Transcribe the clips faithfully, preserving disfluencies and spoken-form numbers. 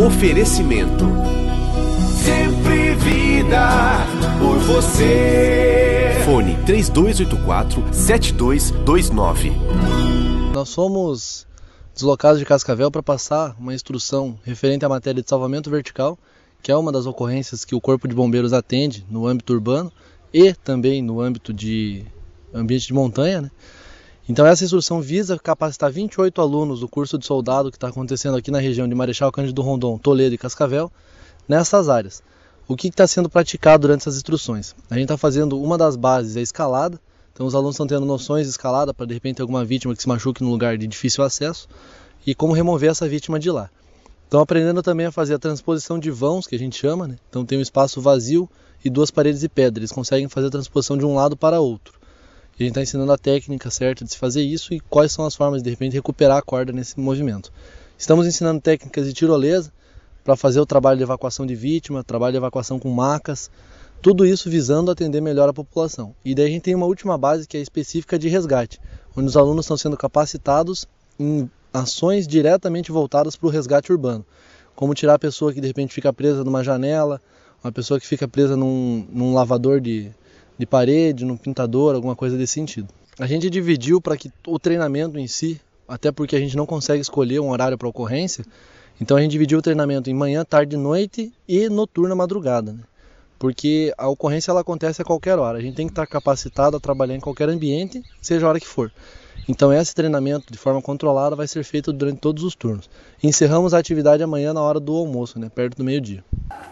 Oferecimento. Sempre vida por você. Fone três dois oito quatro, sete dois dois nove. Nós fomos deslocados de Cascavel para passar uma instrução referente à matéria de salvamento vertical, que é uma das ocorrências que o Corpo de Bombeiros atende no âmbito urbano e também no âmbito de ambiente de montanha, né? Então essa instrução visa capacitar vinte e oito alunos do curso de soldado que está acontecendo aqui na região de Marechal Cândido Rondon, Toledo e Cascavel, nessas áreas. O que está sendo praticado durante essas instruções? A gente está fazendo uma das bases, a escalada. Então os alunos estão tendo noções de escalada para de repente ter alguma vítima que se machuque num lugar de difícil acesso e como remover essa vítima de lá. Estão aprendendo também a fazer a transposição de vãos, que a gente chama, né? Então tem um espaço vazio e duas paredes de pedra. Eles conseguem fazer a transposição de um lado para outro. E a gente está ensinando a técnica certa de se fazer isso e quais são as formas de, de repente, recuperar a corda nesse movimento. Estamos ensinando técnicas de tirolesa para fazer o trabalho de evacuação de vítima, trabalho de evacuação com macas, tudo isso visando atender melhor a população. E daí a gente tem uma última base que é específica de resgate, onde os alunos estão sendo capacitados em ações diretamente voltadas para o resgate urbano, como tirar a pessoa que de repente fica presa numa janela, uma pessoa que fica presa num, num lavador de... de parede, num pintador, alguma coisa desse sentido. A gente dividiu para que o treinamento em si, até porque a gente não consegue escolher um horário para ocorrência, então a gente dividiu o treinamento em manhã, tarde, noite e noturna, madrugada, né? Porque a ocorrência ela acontece a qualquer hora, a gente tem que estar capacitado a trabalhar em qualquer ambiente, seja a hora que for. Então esse treinamento de forma controlada vai ser feito durante todos os turnos. Encerramos a atividade amanhã na hora do almoço, né? Perto do meio-dia.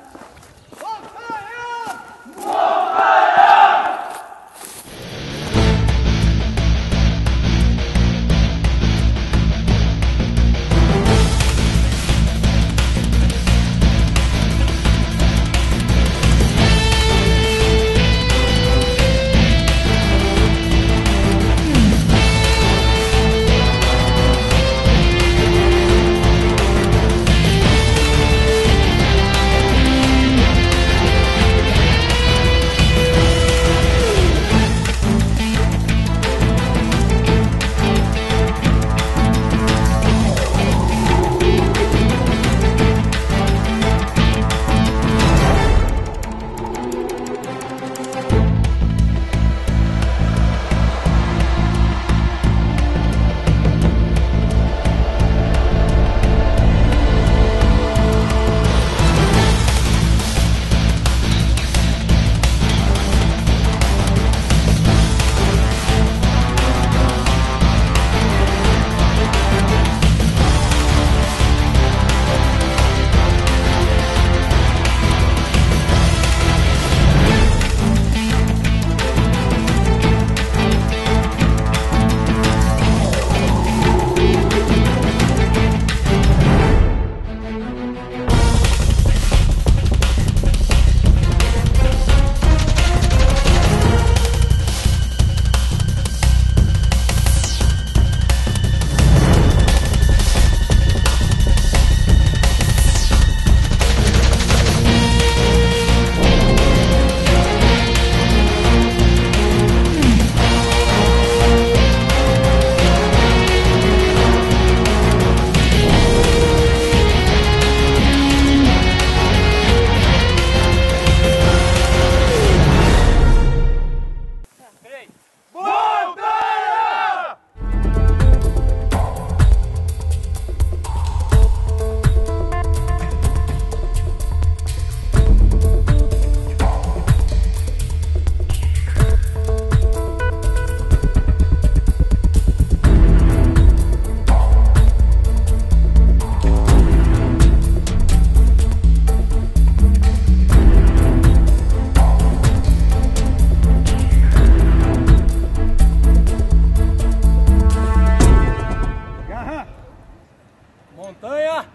Montanha!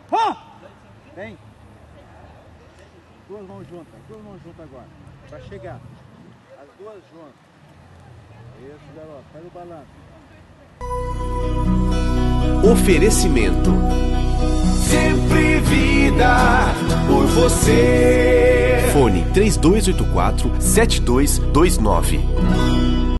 Vem! Duas mãos juntas, duas mãos juntas agora, para chegar. As duas juntas. Isso, garoto, faz o balanço. Oferecimento. Sempre vida por você. Fone três dois oito quatro, sete dois dois nove.